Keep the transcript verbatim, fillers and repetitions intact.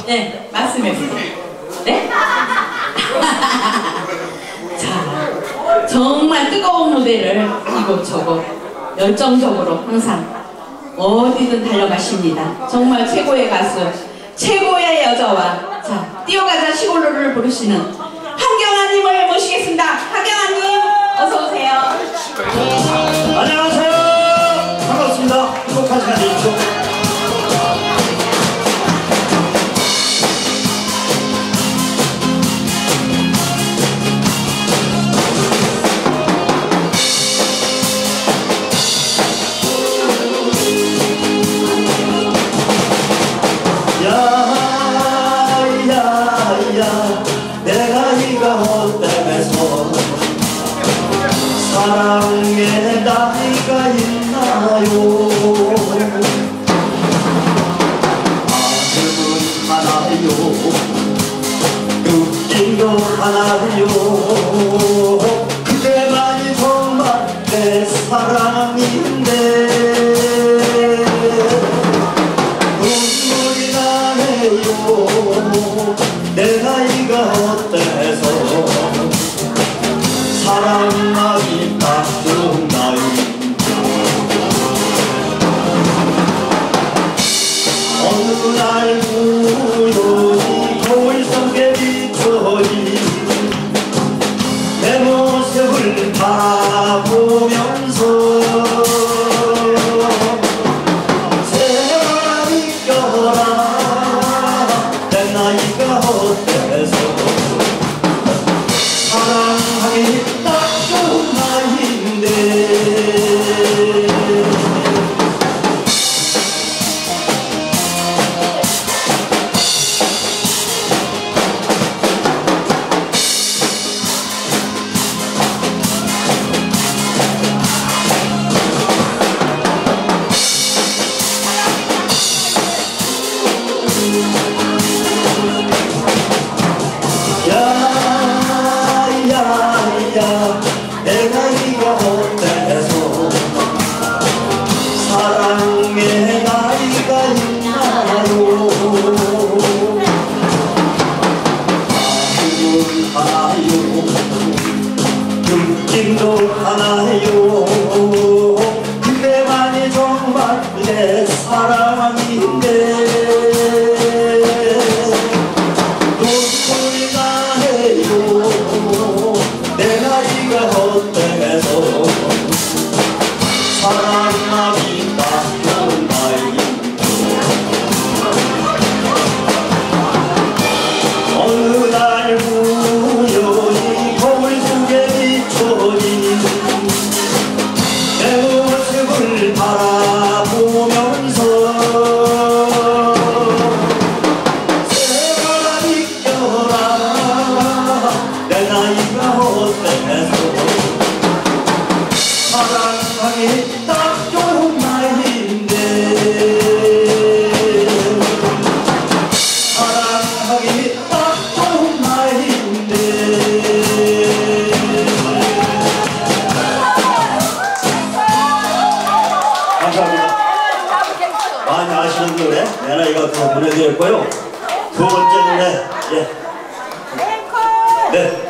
네, 말씀해주세요. 네? 자, 정말 뜨거운 무대를 이곳저곳 열정적으로 항상 어디든 달려가십니다. 정말 최고의 가수, 최고의 여자와 자, 뛰어가자 시골로를 부르시는 한경아님을 모시겠습니다. 한경아님 어서오세요. 안녕하세요. 반갑습니다. 행복한 시간 되십시오. 사랑의 나이가 있나요? 아픔은 하나요, 느낌도 하나요. 그대만이 정말 내 사랑인데 눈물이 나네요. 내 나이가 어때서 사랑하기 딱 좋은 나이인데 어느 날 우연히 거울 속에 비춰진 내 모습을 바라보면서 세월아 이겨라 내 나이가 어때서 사랑하기 딱 좋은 나이인데 내 나이가 어때서 사랑의 나이가 있나요? 마음은 하나요, 느낌도 하나요. 그대만이 정말 내 사랑인데 눈물이 나네요. 내 나이가 어때서 사랑하기 딱 좋은 나이인데 어느 날 우연히 거울 속에 비춰진 내 모습을 바라보면서 세월아 이겨라 내 나이가 어때서 사랑하기 딱 좋은 나이인데 사랑하기 딱 좋은 나이인데 감사합니다. 많이 아시는 노래 내 나이가 어때서 보내드렸고요. 두 번째 노래 예. 네.